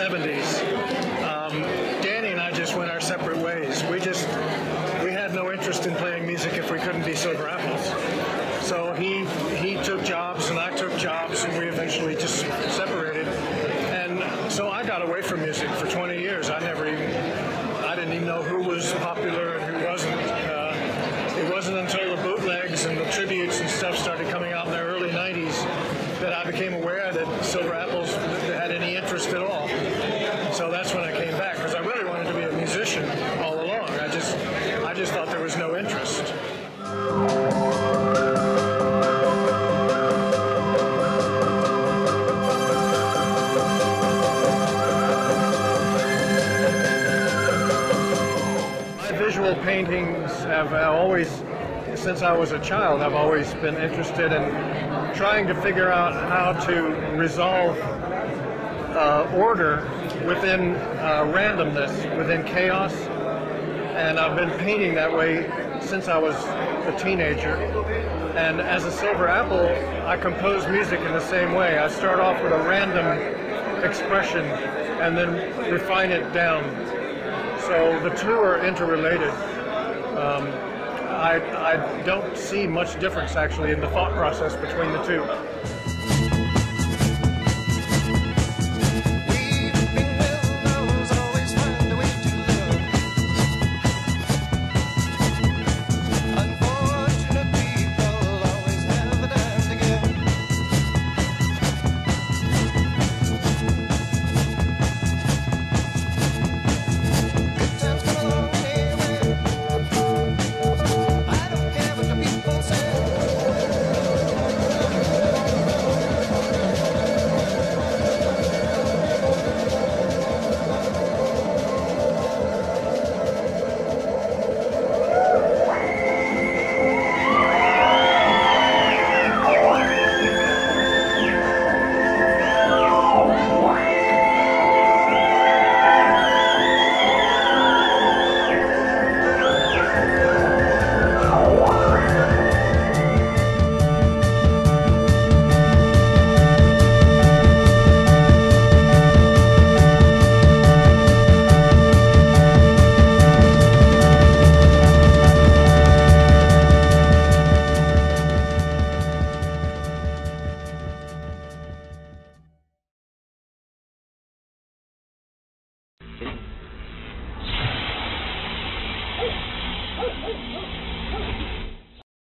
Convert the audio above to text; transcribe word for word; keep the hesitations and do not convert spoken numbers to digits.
seventies, um, Danny and I just went our separate ways. We just, we had no interest in playing music if we couldn't be Silver Apples. So he, he took jobs and I took jobs, and we eventually just separated. And so I got away from music for twenty years. I never even, I didn't even know who was popular and who wasn't. Uh, it wasn't until the bootlegs and the tributes and stuff started coming out in the early nineties that I became aware that Silver Apples had any interest at all. So that's when I came back, because I really wanted to be a musician all along. I just, I just thought there was no interest. Visual paintings have always, since I was a child, I've always been interested in trying to figure out how to resolve uh, order within uh, randomness, within chaos. And I've been painting that way since I was a teenager. And as a Silver Apple, I compose music in the same way. I start off with a random expression and then refine it down. So the two are interrelated. Um, I, I don't see much difference actually in the thought process between the two.